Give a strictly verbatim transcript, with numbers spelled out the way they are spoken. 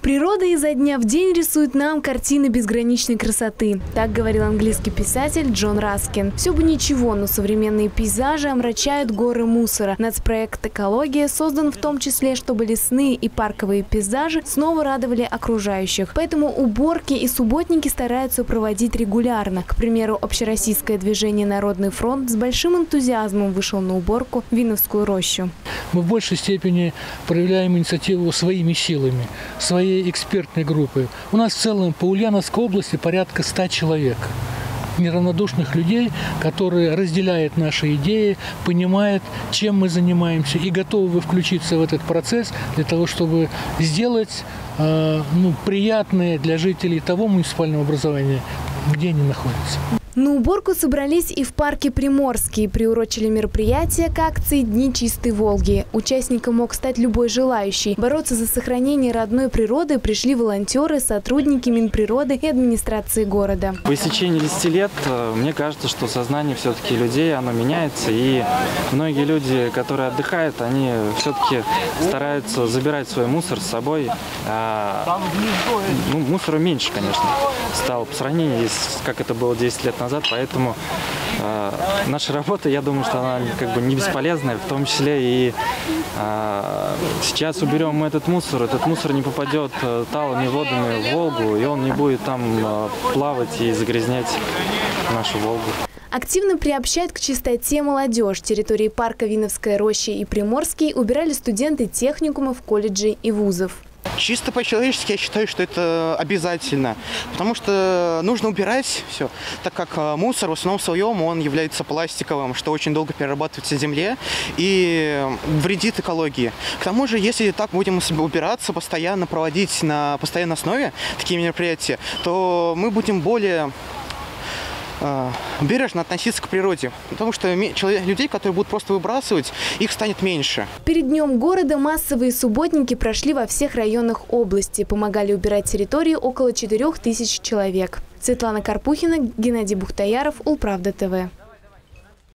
Природа изо дня в день рисует нам картины безграничной красоты. Так говорил английский писатель Джон Раскин. Все бы ничего, но современные пейзажи омрачают горы мусора. Нацпроект «Экология» создан в том числе, чтобы лесные и парковые пейзажи снова радовали окружающих. Поэтому уборки и субботники стараются проводить регулярно. К примеру, общероссийское движение «Народный фронт» с большим энтузиазмом вышел на уборку в Виновскую рощу. Мы в большей степени проявляем инициативу своими силами, своей экспертной группы. У нас в целом по Ульяновской области порядка ста человек. Неравнодушных людей, которые разделяют наши идеи, понимают, чем мы занимаемся и готовы включиться в этот процесс для того, чтобы сделать э, ну, приятное для жителей того муниципального образования, где они находятся. На уборку собрались и в парке Приморский. Приурочили мероприятие к акции «Дни чистой Волги». Участником мог стать любой желающий. Бороться за сохранение родной природы пришли волонтеры, сотрудники Минприроды и администрации города. По истечении десяти лет, мне кажется, что сознание все-таки людей, оно меняется. И многие люди, которые отдыхают, они все-таки стараются забирать свой мусор с собой. А, ну, мусора меньше, конечно, стало по сравнению с как это было десять лет назад, поэтому э, наша работа, я думаю, что она как бы не бесполезная, в том числе и э, сейчас уберем мы этот мусор, этот мусор не попадет э, талыми водами в Волгу, и он не будет там э, плавать и загрязнять нашу Волгу. Активно приобщают к чистоте молодежь. Территории парка Виновская роща и Приморский убирали студенты техникумов, колледжей и вузов. Чисто по-человечески я считаю, что это обязательно, потому что нужно убирать все, так как мусор в основном своем он является пластиковым, что очень долго перерабатывается в земле и вредит экологии. К тому же, если так будем убираться, постоянно проводить на постоянной основе такие мероприятия, то мы будем более бережно относиться к природе, потому что людей, которые будут просто выбрасывать, их станет меньше. Перед днем города массовые субботники прошли во всех районах области. Помогали убирать территории около четырёх тысяч человек. Светлана Карпухина, Геннадий Бухтаяров, Улправда ТВ.